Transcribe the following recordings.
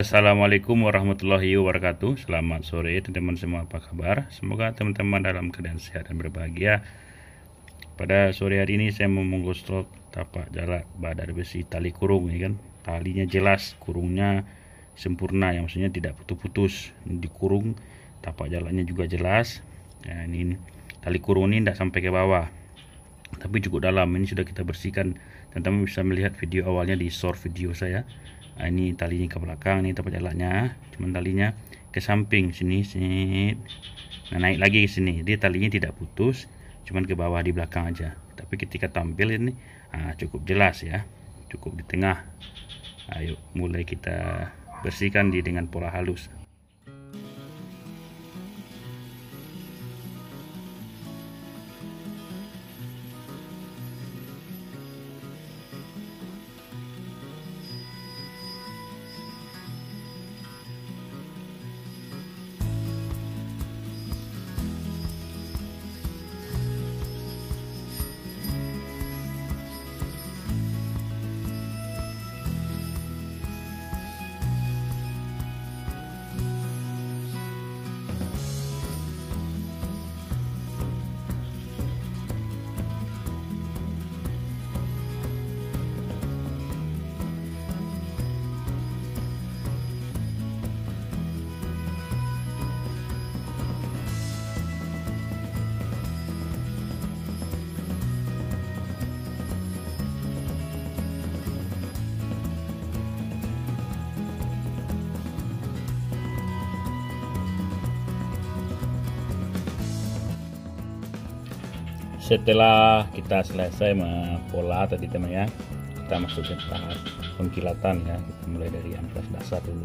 Assalamualaikum warahmatullahi wabarakatuh. Selamat sore teman-teman semua, apa kabar? Semoga teman-teman dalam keadaan sehat dan berbahagia. Pada sore hari ini saya mau menggosok tapak jalak badar besi tali kurung, ya kan? Talinya jelas, kurungnya sempurna, yang maksudnya tidak putus-putus. Dikurung, tapak jalaknya juga jelas. Nah, ini tali kurung ini tidak sampai ke bawah, tapi cukup dalam. Ini sudah kita bersihkan. Teman-teman bisa melihat video awalnya di short video saya. Nah, ini talinya ke belakang, ini tapak jalaknya, cuman talinya ke samping sini, sini. Nah, naik lagi ke sini. Jadi talinya tidak putus, cuman ke bawah di belakang aja. Tapi ketika tampil ini cukup jelas ya, cukup di tengah. Ayo mulai kita bersihkan dengan pola halus. Setelah kita selesai mempola tadi teman ya, kita masuk ke tahap pengkilatan ya. Kita mulai dari amplas dasar dulu.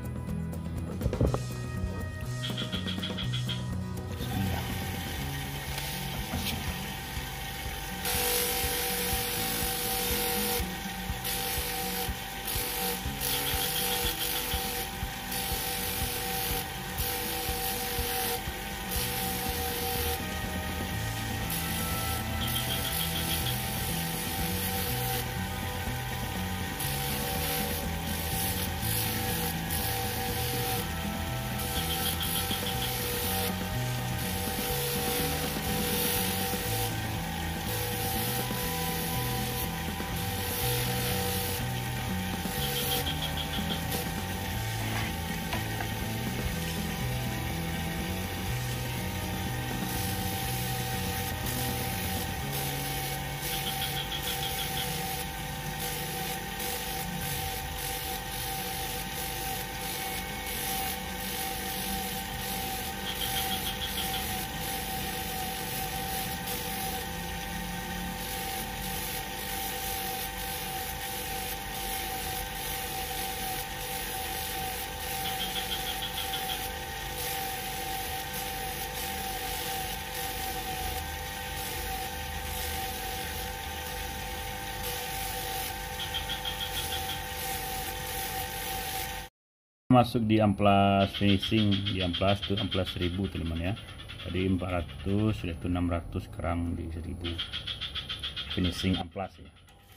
Masuk di amplas finishing, di amplas itu amplas 1000 teman ya. Tadi 400, sudah itu 600, sekarang di 1000 finishing amplas ya.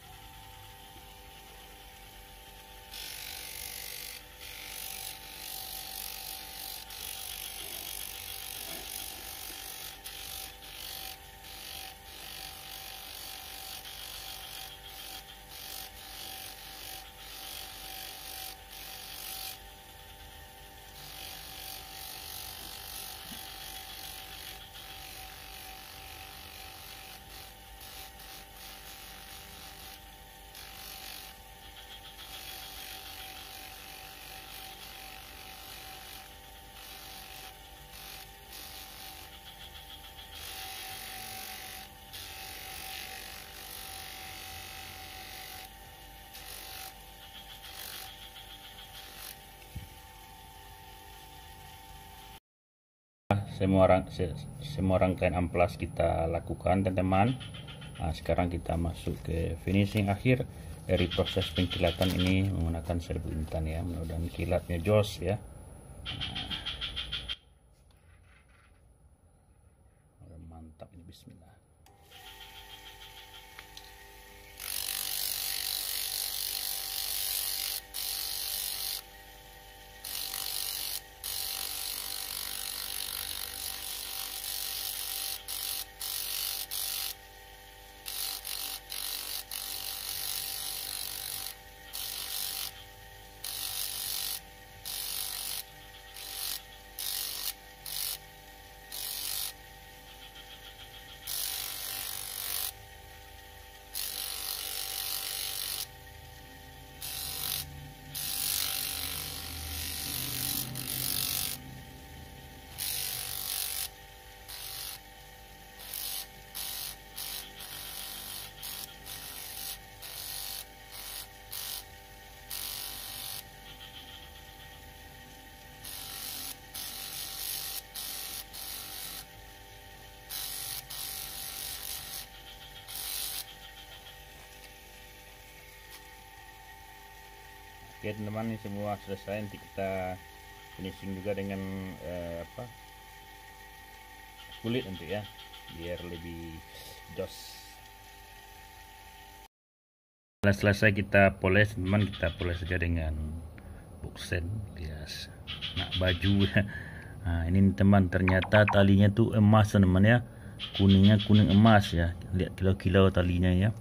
Semua rangkaian amplas kita lakukan teman-teman. Nah, sekarang kita masuk ke finishing akhir dari proses pengkilatan ini menggunakan serbu intan ya. Mudah-mudahan kilatnya jos ya. Mantap ini, bismillah. Oke teman-teman, ini semua selesai. Nanti kita finishing juga dengan kulit nanti ya, biar lebih jos. Setelah selesai kita poles teman, kita poles saja dengan boksen bias nak baju ya. Nah ini teman, ternyata talinya tuh emas teman ya, kuningnya kuning emas ya, lihat kilau-kilau talinya ya.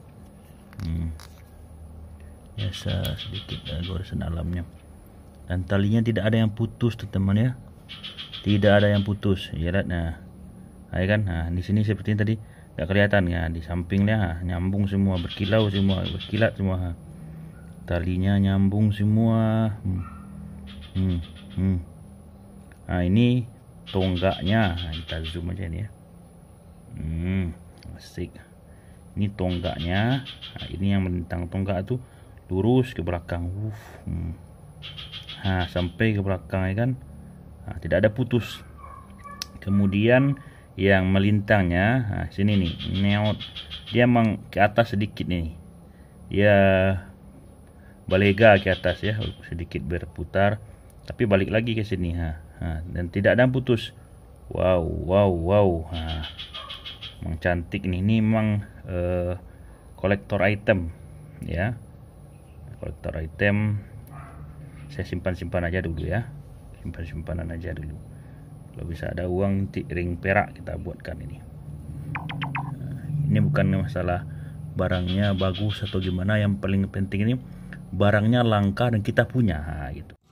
Biasa sedikit goresan alamnya, dan talinya tidak ada yang putus teman ya, tidak ada yang putus ya. Lihat nah, ya kan. Nah di sini seperti tadi nggak kelihatan ya, di sampingnya nyambung semua, berkilau semua, berkilat semua, talinya nyambung semua. Nah ini tonggaknya, nah, kita zoom aja ini ya. Asik. Ini tonggaknya. Nah, ini yang melintang tonggak tuh lurus ke belakang. Nah sampai ke belakang ya kan. Nah, tidak ada putus. Kemudian yang melintangnya, nah sini nih, neot, dia emang ke atas sedikit nih, ya balega ke atas ya, sedikit berputar, tapi balik lagi ke sini. Dan tidak ada putus. Wow. Nah, emang cantik nih, ini memang kolektor item ya, kolektor item. Saya simpan aja dulu ya, simpanan aja dulu. Kalau bisa ada uang nanti ring perak kita buatkan ini. Ini bukan masalah barangnya bagus atau gimana, yang paling penting ini barangnya langka dan kita punya gitu.